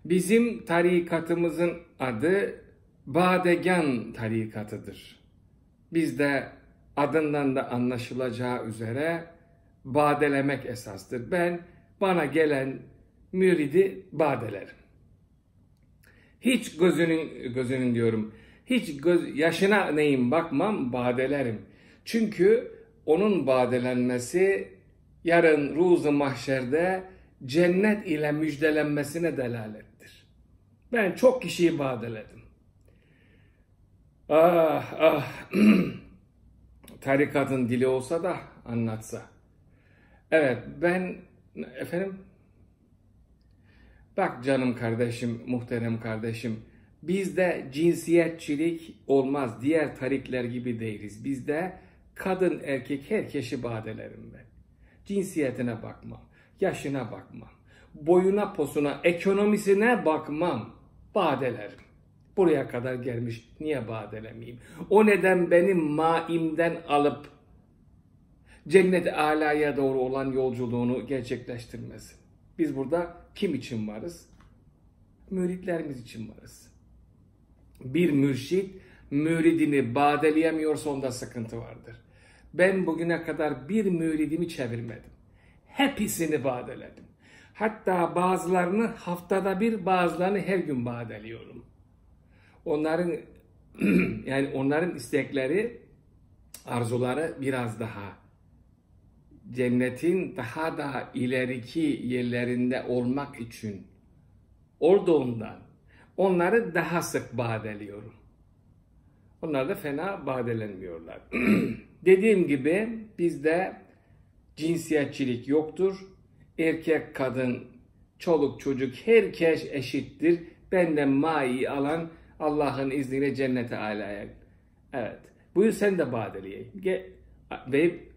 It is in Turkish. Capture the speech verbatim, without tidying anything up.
Bizim tarikatımızın adı Badegan tarikatıdır. Bizde adından da anlaşılacağı üzere badelemek esastır. Ben bana gelen müridi badelerim. Hiç gözünün, gözünün diyorum, hiç göz, yaşına neyim bakmam, badelerim. Çünkü onun badelenmesi yarın ruzu mahşerde cennet ile müjdelenmesine delalettir. Ben çok kişiyi badeledim. Ah ah, tarikatın dili olsa da anlatsa. Evet, ben efendim, bak canım kardeşim, muhterem kardeşim, bizde cinsiyetçilik olmaz, diğer tarikler gibi değiliz. Bizde kadın erkek herkesi badelerim ben. Cinsiyetine bakmam, yaşına bakmam, boyuna posuna, ekonomisine bakmam, badelerim. Buraya kadar gelmiş, niye badelemeyeyim? O neden benim maimden alıp cennet-i alaya doğru olan yolculuğunu gerçekleştirmesin? Biz burada kim için varız? Müritlerimiz için varız. Bir mürşit müridini badeleyemiyorsa onda sıkıntı vardır. Ben bugüne kadar bir müridimi çevirmedim. Hepsini badeledim. Hatta bazılarını haftada bir, bazılarını her gün badeliyorum. Onların yani onların istekleri, arzuları biraz daha cennetin daha da ileriki yerlerinde olmak için olduğundan onları daha sık badeliyorum. Onlar da fena badelenmiyorlar. Dediğim gibi bizde cinsiyetçilik yoktur. Erkek, kadın, çoluk, çocuk herkes eşittir. Benden mai alan Allah'ın izniyle cennete alaya. Evet. Buyur sen de badeleyeyim. Ve